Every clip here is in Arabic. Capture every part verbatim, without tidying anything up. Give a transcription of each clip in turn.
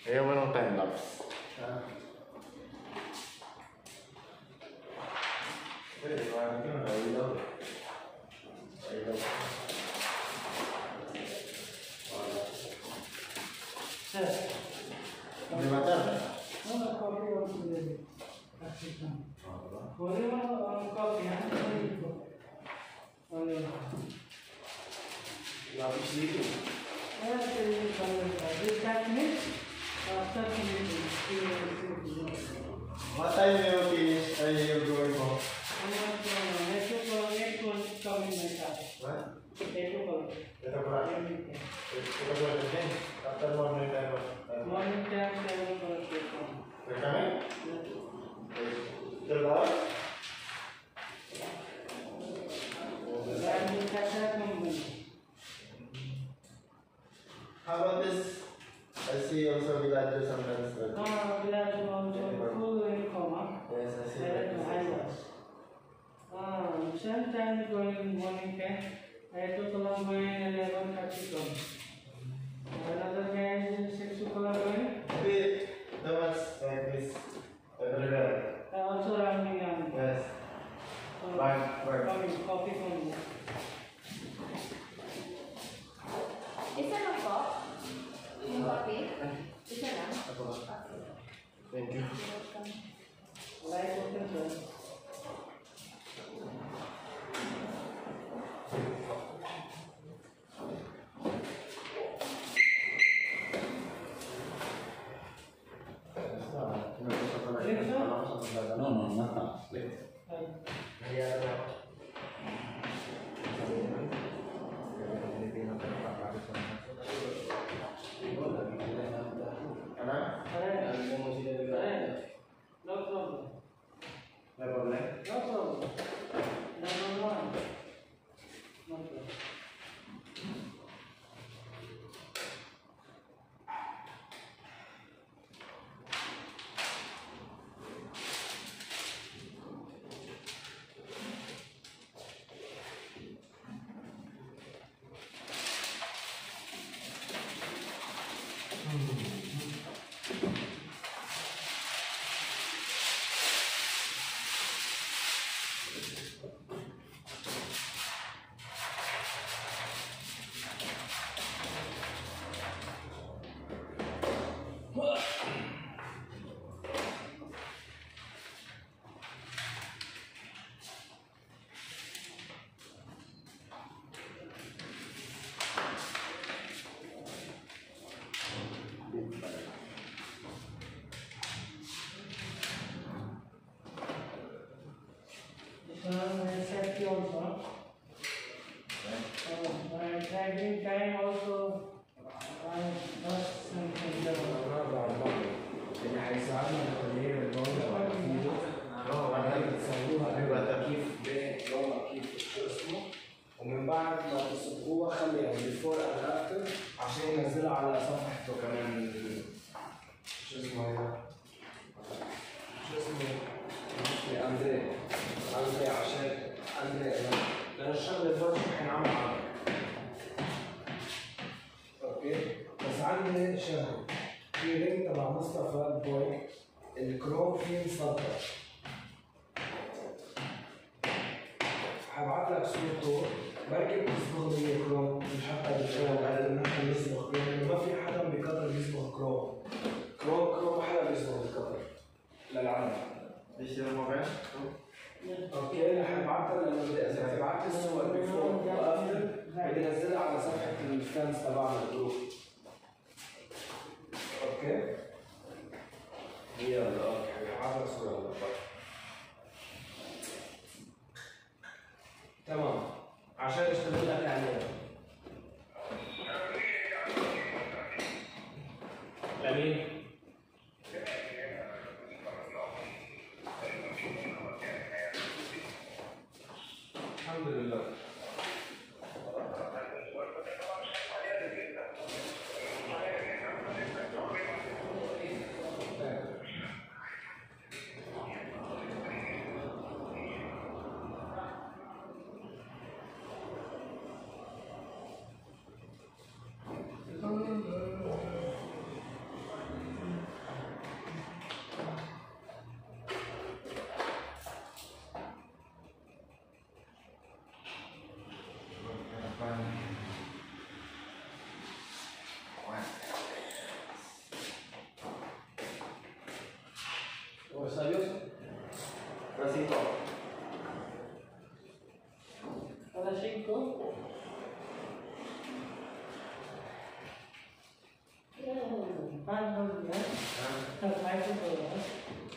Ayaw mo ng time lapse. Ah. Pwede, parang yun. Ay daw. Ay daw. Sir. Hindi ba ito? No, copy also there. That's it now. Only one copy, huh? Only one. Lapis dito. Yeah, this that means after finishing. What time you finish? Are you going home? eight o'clock, eight o'clock coming my car. What? eight o'clock. eight o'clock? eight o'clock again? After morning time? Morning time, seven o'clock. You're coming? Till what? How about this? I see also villager sometimes. Ah, villager also full uniform, huh? Yes, I see. That highlights. Ah, sometimes going morning ten, eight o'clock going eleven thirty come. Another guy is six o'clock going. Maybe that was like this. Everywhere. Also running on. Yes. So, Right, right. Coming, copy from Isa lang po? Yung copy? Isa lang? Thank you. Light open, sir. No, no, not wait. Anak? No problem. No problem. No problem. Number one. No problem. Safety also. Uh, my driving time also. I not something that. ومن بعد ما تصبوها خليها بيفور اند افتر عشان ينزلها على صفحته كمان. شو اسمه هذا؟ شو اسمه؟ اسمه اندري اندري عشان اندري لأن الشغلة الفرش احنا عم نعمل. اوكي؟ بس عندي شغلة في لينك تبع مصطفى البوي الكروم فيه مسطر. هبعت لك صورته بركي بتصبغ لي كروم مش حتى بالشغل هذا انه نحن نصبغ كروم لانه ما في حدا بقدر يصبغ كروم. كروم كروم ما حدا بيصبغ بقدر للعالم. ايش الموبايل؟ اوكي رح ابعتها لانه بدي اذا تبعت الصور بيفور وافتر بدي انزلها على صفحه الفانز تبعنا الجروب. اوكي؟ يلا اوكي حاضر صورة هلا. تمام عشان اشتغل لك عليها. لمين؟ الحمد لله.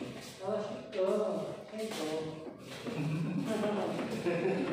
Oh, ito. Ito.